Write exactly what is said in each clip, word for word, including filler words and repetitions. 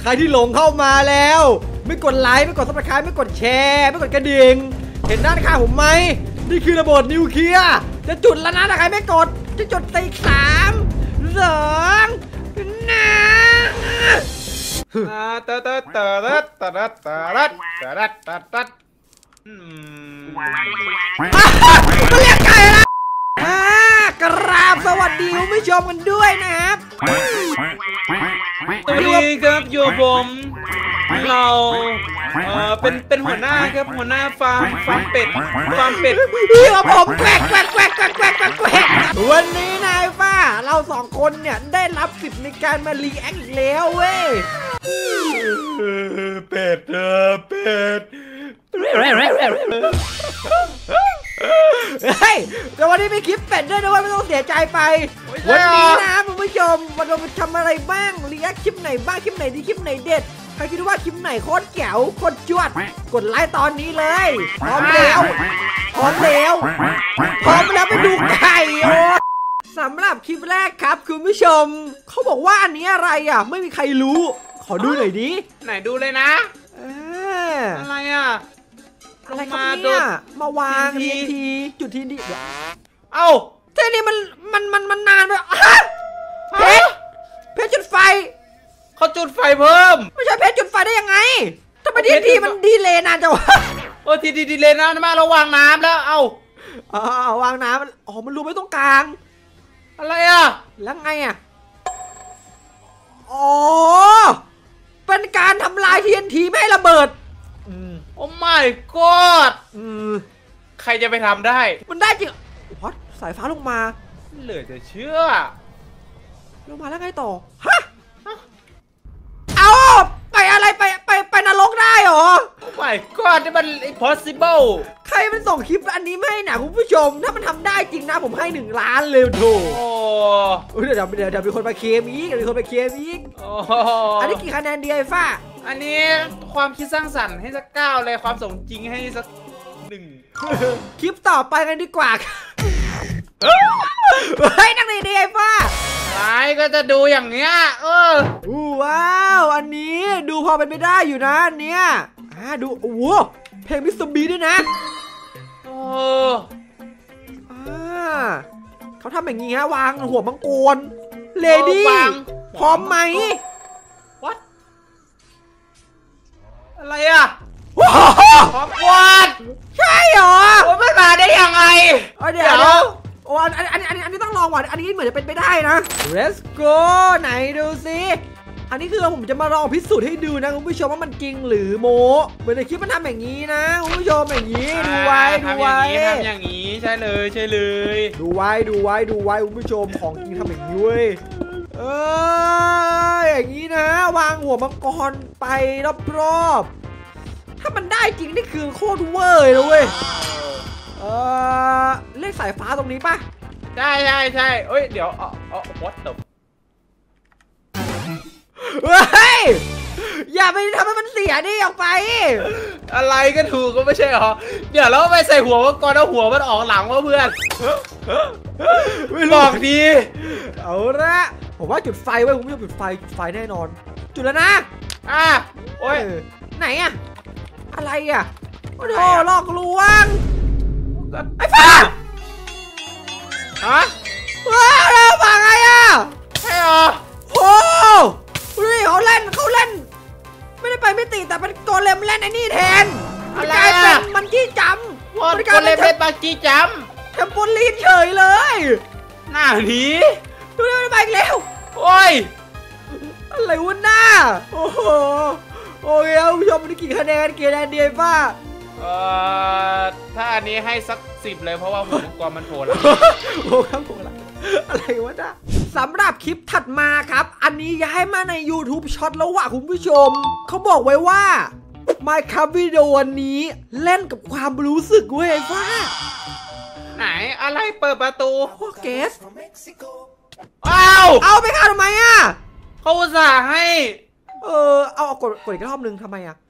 รที่หลงเข้ามาแล้วไม่กดไลค์ไม่กดซับสไครป์ไม่กดแชร์ไม่กดกระดิ่งเห็นด้านข้างผมไหมนี่คือระเบิดนิวเคลียร์จะจุดแล้วนะถ้าใครไม่กดจะจุดตีสามสองนะตัดตัดตัดตัดตัดตัดตัดตัดตัดอืมมันเรียกไก่ละกราบสวัสดีคุณผู้ชมกันด้วยนะครับสวัสดีครับโยผมเราเอ่อเป็นเป็นหัวหน้าครับหัวหน้าฟาร์มฟาร์มเป็ดฟาร์มเป็ดพี่กับผมแกวกแกวกแกวกแกวกแกวกแกวกแกวกวันนี้นายฟ้าเราสองคนเนี่ยได้รับสิทธิ์ในการมารีแอคอีกแล้วเว้ยเป็ดเออเป็ดเฮ้ยแต่วันนี้มีคลิปเป็ดด้วยนะว่าไม่ต้องเสียใจไปวันนี้นะคุณผู้ชมวันเราทำอะไรบ้างรีแอคคลิปไหนบ้างคลิปไหนดีคลิปไหนเด็ดใครคิดว่าคลิปไหนโคตรแจ๋วโคตรจวดกดไลค์ตอนนี้เลยพร้อมแล้วพร้อมแล้วพร้อมแล้วไปดูไก่โอ้สำหรับคลิปแรกครับคุณผู้ชมเขาบอกว่าอันนี้อะไรอ่ะไม่มีใครรู้ขอดูหน่อยดิไหนดูเลยนะอะไรอ่ะอะไรครับเนี่ยมาวางทีทีจุดทีนี้เดี๋ยวเอ้าเท่นี้มันมันมันมันนานไปเพชรเพชรจุดไฟเขาจุดไฟเพิ่มไม่ใช่เพชรจุดไฟได้ยังไงทำไมทีทีมันดีเลยนานจังวะโอ้ทีทีดีเลยนานมากเราวางน้ำแล้วเอ้าอ๋อวางน้ำอ๋อมันรูไม่ตรงกลางอะไรอ่ะแล้วไงอ่ะอ๋อเป็นการทำลายทีเอ็นทีไม่ให้ระเบิดโอ้ my god ใครจะไปทำได้มันได้จริงวัดสายฟ้าลงมาเหลือจะเชื่อลงมาแล้วไงต่อฮะเอาไปอะไรไปไปไปนรกได้หรอโอ้ my god นี่มัน impossible ใครมันส่งคลิปอันนี้ไม่ให้นะคุณผู้ชมถ้ามันทำได้จริงนะผมให้หนึ่งล้านเลยโถโอ้เดี๋ยวเดี๋ยวเดี๋ยวมีคนมาเคลมอีกเดี๋ยวมีคนมาเคลมอีกอันนี้กี่คะแนนดีไอ้ฟ้าอันนี้ความคิดสร้างสรรค์ให้สักเก้าเลยความสมจริงให้สักหนึ่งคลิปต่อไปกันดีกว่าเฮ้ยนั่งดีๆไอ้ฟ้าไอ้ก็จะดูอย่างเงี้ยเออว้าวอันนี้ดูพอเป็นไปได้อยู่นะเนี่ยอ่าดูโอ้โหเพลงมิสเตอร์บีด้วยนะโอ้อ่าเขาทำอย่างงี้ฮะวางหัวมังกรเลดี้พร้อมไหมอะไรอ่ะพร้อมกวาดใช่เหรอโอ้ไม่มาได้ยังไงเดี๋ยวโอ้อันอันอันอันอันนี้ต้องลองว่ะอันนี้เหมือนจะเป็นไปได้นะ Let's go ไหนดูสิอันนี้คือผมจะมาลองพิสูจน์ให้ดูนะคุณผู้ชมว่ามันจริงหรือโมเหมือนในคลิปมันทำอย่างนี้นะคุณผู้ชมอย่างนี้ดูไว้ดูไว้ทำอย่างนี้ใช่เลยใช่เลยดูไว้ดูไว้ดูไว้คุณผู้ชมของจริงทำอย่างนี้เว้ยเอออย่างนี้นะวางหัวมังกรไปรอบๆถ้ามันได้จริงนี่คือโคตรเวอร์เลยเว้ยเออเลขสายฟ้าตรงนี้ป่ะใช่ใช่ใช่เอ้ยเดี๋ยวอ๋ออ๋อ what the เฮ้ยอย่าไปทำให้มันเสียดิออกไปอะไรก็ถูกก็ไม่ใช่หรอเดี๋ยวเราไปใส่หัวก่อนเอาหัวมันออกหลังว่าเพื่อนไม่บอกดีเอาละผมว่าจุดไฟไว้ผมจะจุดไฟจุดไฟแน่นอนจุดแล้วนะอ่ะโอ้ยไหนอะอะไรอะโอ้โหหลอกลวงไอ้ฟ้าฮะว้าวเราฟังไงอะใช่หรอโอ้ดูดิเขาเล่นเขาเล่นไม่ได้ไปไม่ติแต่เป็นโกเลมเล่นไอ้นี่แทนอะไรเป็นมันจี้จำโกเลมเป็นบังจี้จำเทมโพลีนเฉยเลยหน้าหนีดูดิมันไปอีกแล้วโอ้ยอะไรวะหน้าโอ้โหโอ้ยคุณผู้ชมมันกี่คะแนนกี่คะแนนเดียฟ้าเอ่อถ้าอันนี้ให้สักสิบเลยเพราะว่าหัวมังกรมันโผล่แล้วโอ้ครับผมอะไรวะนะสำหรับคลิปถัดมาครับอันนี้ย้ายมาใน YouTube ช็อตแล้วว่ะคุณผู้ชมเขาบอกไว้ว่า Minecraft วิดีโอวันนี้เล่นกับความรู้สึกเว้ยฟ้าไหนอะไรเปิดประตูโอ้เกสอ้าวเอาไปค่ะทำไมอ่ะเขาอุตส่าห์ให้เออเอากดกดอีกรอบนึงทำไมอ่ะ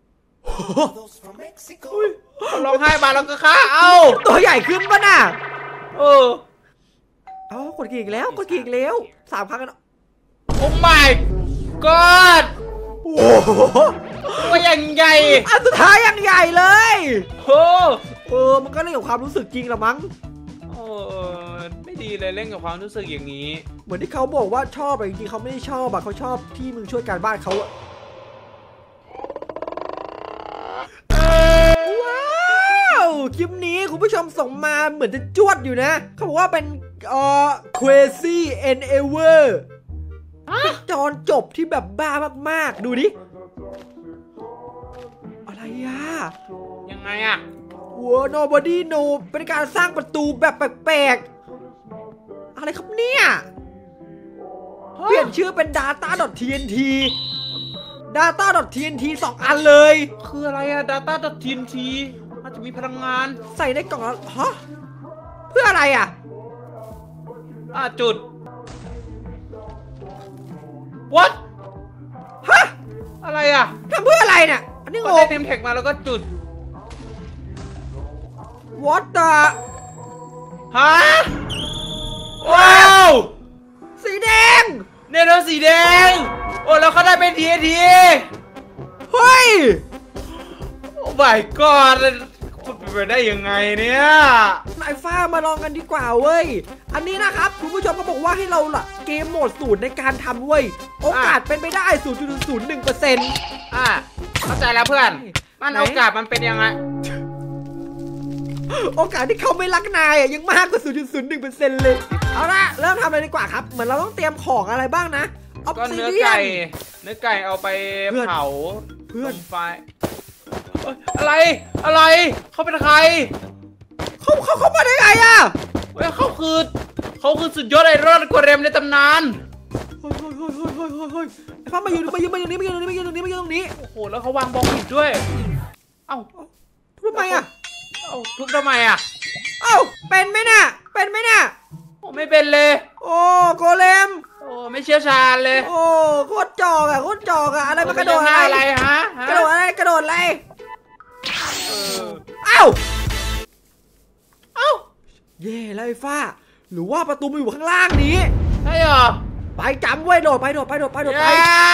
ร้องไห้มาแล้วก็ฆ่าเอาตัวใหญ่ขึ้นป่ะน่ะเออเอากดกี่อีกแล้วกดกี่อีกแล้วสามครั้งกันโอ้ my god โอ้โอ้โหตัวอย่างใหญ่อันสุดท้ายอย่างใหญ่เลยโอ้เออมันก็เล่นกับความรู้สึกจริงละมั้งโอ้ไม่ดีเลยเล่นกับความรู้สึกอย่างนี้เหมือนที่เขาบอกว่าชอบแต่จริงๆเขาไม่ได้ชอบอะเขาชอบที่มึงช่วยการบ้านเขาอะว้าวคลิปนี้คุณผู้ชมส่งมาเหมือนจะจวดอยู่นะเขาบอกว่าเป็นเอ่อ crazy and ever จอนจบที่แบบบ้ามากๆดูดิอะไรอะยังไงอะว้าว nobody know เป็นการสร้างประตูแบบแปลกๆอะไรครับเนี่ยเปลี่ยนชื่อเป็น ดาต้า ดอท ที เอ็น ที ดาต้า ดอท ที เอ็น ที สองอันเลยคืออะไรอะ ดาต้า ดอท ที เอ็น ที อาจจะมีพลังงานใส่ในกล่องแล้วฮะเพื่ออะไรอะอ่ะจุด what ฮะอะไรอะทำเพื่ออะไรเนี่ยอันนี้งงได้เทมเทคมาแล้วก็จุด what the ฮะว้าวสีแดงเนี่ยเราสีแดงโอ้แล้วเขาได้เป็น ที เอ็น ทีเฮ้ยโอ้ my god พูดไปได้ยังไงเนี่ยนายฟ้ามาลองกันดีกว่าเว้ยอันนี้นะครับคุณผู้ชมก็บอกว่าให้เราล่ะเกมโหมดศูนย์ในการทำเว้ยโอกาสเป็นไปได้ ศูนย์จุดศูนย์หนึ่งเปอร์เซ็นต์อ่ะเข้าใจแล้วเพื่อนมันโอกาสมันเป็นยังไงโอกาสที่เขาไม่รักนายยังมากกว่า ศูนย์จุดศูนย์หนึ่งเปอร์เซ็นต์ เลยเอาละเริ่มทำเลยดีกว่าครับเหมือนเราต้องเตรียมของอะไรบ้างนะก็เนื้อไก่เนื้อไก่เอาไปเผาเพื่อนไฟอะไรอะไรเขาเป็นใครเขาเขาเขามาได้ไงอ่ะเฮ้ยเขาคือเขาคือสุดยอดไอรอนกว่าเรมในตำนานเฮ้ยเฮ้ยเฮ้ยเฮ้ยเฮ้ยเฮ้ยไอ้ฟ้ามาอยู่มาอยู่มาอยู่นี่มาอยู่ตรงนี้มาอยู่ตรงนี้มาอยู่ตรงนี้โอ้โหแล้วเขาวางบอมผิดด้วยเอ้าทำไมอ่ะเอ้าทุบทำไมอ่ะเอ้าเป็นไหมน่ะเป็นไหมน่ะโอ้ไม่เป็นเลยโอ้โกเลมโอ้ไม่เชี่ยวชาญเลยโอ้โคตรจอกอ่ะโคตรจอกอ่ะอะไรมากระโดดอะไรฮะกระโดดอะไรกระโดดอะไรเอ้าเอ้าเย่แล้วไอ้ฟ้าหรือว่าประตูมันอยู่ข้างล่างนี้ใช่เหรอไปจำไว้โดดไปโดดไปโดดไปโดดไป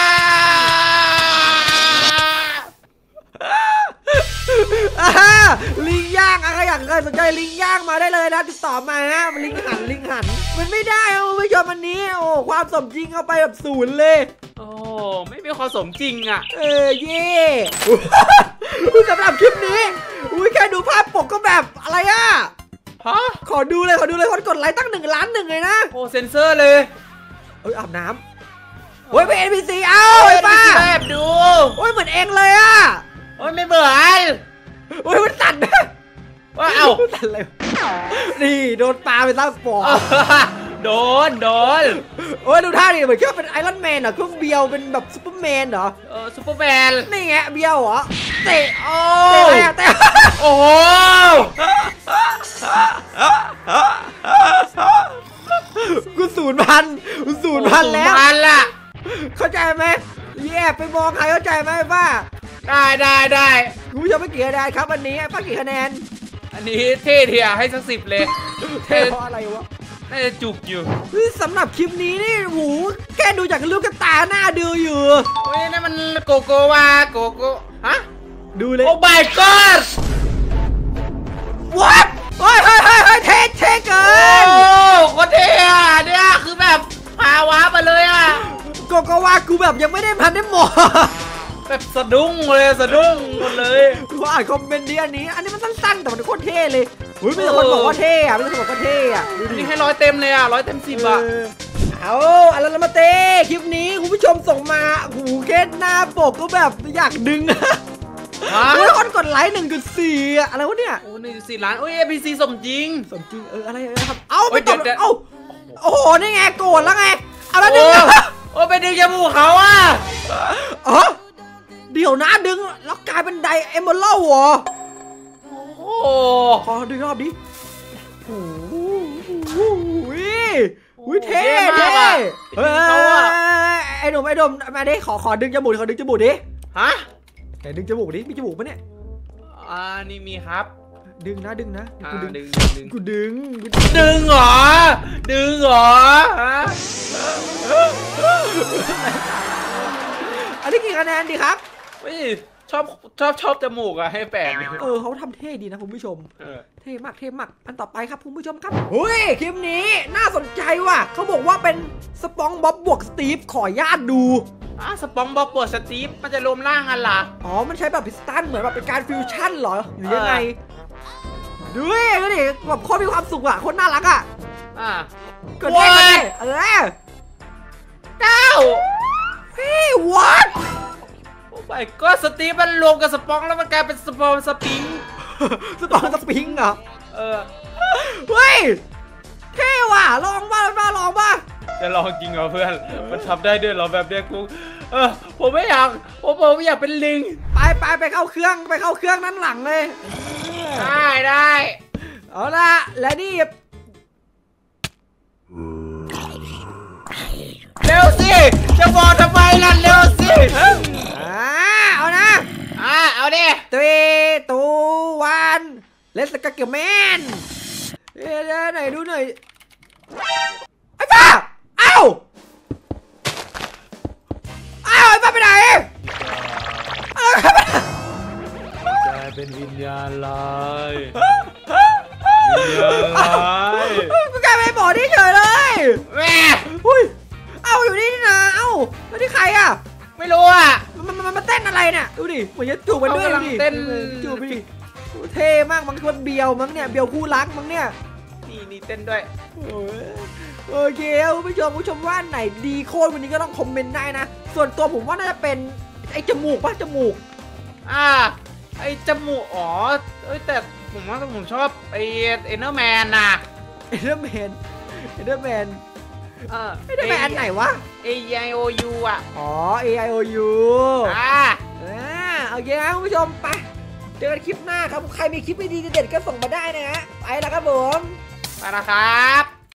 ลิงย่างอะไรอย่างใครสนใจลิงย่างมาได้เลยนะติดต่อมาฮะลิงหันลิงหันมันไม่ได้เอาไม่ชอบมันนี้โอ้ความสมจริงเอาไปแบบศูนย์เลยโอ้ไม่มีความสมจริงอ่ะเออเย่สำหรับคลิปนี้อุ้ยแค่ดูภาพปกก็แบบอะไรอ่ะฮะขอดูเลยขอดูเลยคนกดไลค์ตั้งหนึ่งล้านหนึ่งเลยนะโอ้เซนเซอร์เลยเอ้ยอาบน้ำโอ้ยเป็น เอ็น พี ซี เอ้าไอ้ป้าแบบดูโอ้ยเหมือนเองเลยอ่ะโอ้ยไม่เหมือนโอ้ยมันสั่นนะว่าเอ้าสั่นเลยนี่โดนปลาไปตั้งปอโดนโดนโอ้ยดูท่าดิเหมือนแค่เป็นไอรอนแมนเหรอเครื่องเบียวเป็นแบบซูเปอร์แมนเหรอเออซูเปอร์แมนนี่ไงเบียวเหรอเตะโอ้เตะเตะโอ้โหกูศูนย์พันกูศูนย์พันแล้วพันละเข้าใจไหมแย่ไปมองใครเข้าใจไหมป้าได้ได้ได้คุณผู้ชมไม่กี่คะแนนครับวันนี้ป้ากี่คะแนนอันนี้เท่เทียให้สักสิบเลยเท่เพราะอะไรวะน่าจะจุกอยู่สำหรับคลิปนี้นี่โหแค่ดูจากลูกกระตาหน้าดูอยู่โอ้ยนั่นมันโกโกวาโกโก้ฮะดูเลยโอ้ my god what เฮ้ยเฮ้ยเฮ้ยเท่เท่เกินโอ้โคตรเท่อะเนี่ยคือแบบพาวาไปเลยอะโกโกวากูแบบยังไม่ได้พันได้หมดแบบสะดุ้งเลยสะดุ้งหมดเลยว่าอ่านคอมเมนต์นี้อันนี้อันนี้มันสั้นๆแต่มันโคตรเท่เลยอุ้ยไม่ใช่คนบอกว่าเท่อะไม่ใช่คนบอกว่าเท่อะนี่ให้ร้อยเต็มเลยอะร้อยเต็มสิบอะเอาอะไรละมาเต้คลิปนี้คุณผู้ชมส่งมาหูแค่หน้าปกก็แบบอยากดึงเฮ้ยคนกดไลค์หนึ่งจุดสี่อะไรวะเนี่ยโอ้หนึ่งจุดสี่ล้านโอ้ยเอพีซีสมจริงสมจริงเอออะไรครับเอ้าไม่ตอบเอ้าโอ้โหนี่ไงโกรธแล้วไงเอาแล้วดึงโอ้ไปดึงจมูกเขาอะอ๋อเดี๋ยวนะดึงแล้วกลายเป็นไดเอมเบอร์เล่าเหรอโอ้ขอดึงรอบดิโอ้โหวิเท่เท่เฮ้ยไอ้หนุ่มไอ้หนุ่มมาดิขอขอดึงจมูกขอดึงจมูกดิฮะไหนดึงจมูกดิมีจมูกปะเนี่ยอ่านี่มีครับดึงนะดึงนะกูดึงดึงกูดึงดึงเหรอดึงเหรออันที่กี่คะแนนดีครับเฮ้ยชอบชอบชอบจมูกอะให้แปดเออเขาทำเท่ดีนะคุณผู้ชมเออเท่มากเท่มากอันต่อไปครับคุณผู้ชมครับเฮ้ยคลิปนี้น่าสนใจว่ะเขาบอกว่าเป็นสปองบ๊อบบวกสตีฟขอญาตดูอ่ะสปองบอกบวกสตีฟมันจะรวมร่างกันล่ะอ๋อมันใช้แบบพิสตันเหมือนแบบเป็นการฟิวชั่นเหรอหรือยังไงดูดิดูดิแบบโคตรมีความสุขอ่ะโคตรน่ารักอ่ะอ่ะเกิดได้ไงเออเก้าเฮ้ย what โอ้ไปก็สตีฟมันรวมกับสปองแล้วมันกลายเป็นสปองสปริงสปองสปริงเหรอเออเฮ้ยเท่ว่ะลองบ้างบ้างลองบ้างจะลองจริงเหรอเพื่อนมันทำได้ด้วยเหรอแบบเนี้ยกูเออผมไม่อยากผมผมไม่อยากเป็นลิงไปไปไปเข้าเครื่องไปเข้าเครื่องนั้นหลังเลยได้ได้เอาละและนี่เร็วสิจะบอกทำไมล่ะเร็วสิอ่าเอานะอ่ะเอาดิตรีตูวันเลสกาเกียวแมนเอ๊ะไหนดูหน่อยไอ้ป้าเอ้าเอ้าไอ้ป้าไปไหนกลายเป็นวิญญาณลายวิญญาณลายกูกลายเป็นหมอที่เฉยเลยแม่อุ้ยเอาอยู่นี่นะเอ้าแล้วนี่ใครอ่ะไม่รู้อ่ะมันมันมันเต้นอะไรเนี่ยดูดิเหมือนจะจูบกันด้วยเขากำลังดิเต้นจูบไปดิเท่มากมันคือเบียวมั้งเนี่ยเบียวคู่รักมั้งเนี่ยนี่นี่เต้นด้วยโอเคคุณผู้ชมคุณผู้ชมว่าไหนดีโคตรวันนี้ก็ต้องคอมเมนต์ได้นะ ส่วนตัวผมว่าน่าจะเป็นไอ้จมูกป่ะจมูกอ่าไอจมูกอ๋อเอ้ยแต่ผมว่าผมชอบไอเอ็นเนอร์แมนน่ะเอเดอร์แมนเอเดอร์แมนเออเอเดอร์แมนอันไหนวะเอไอโอยูอ่ะอ๋อ A I O U อ่าอ่าโอเคครับคุณผู้ชมไปเจอกันคลิปหน้าครับใครมีคลิปดีๆเด็ดๆก็ส่งมาได้นะฮะไปแล้วครับผมไปนะครับ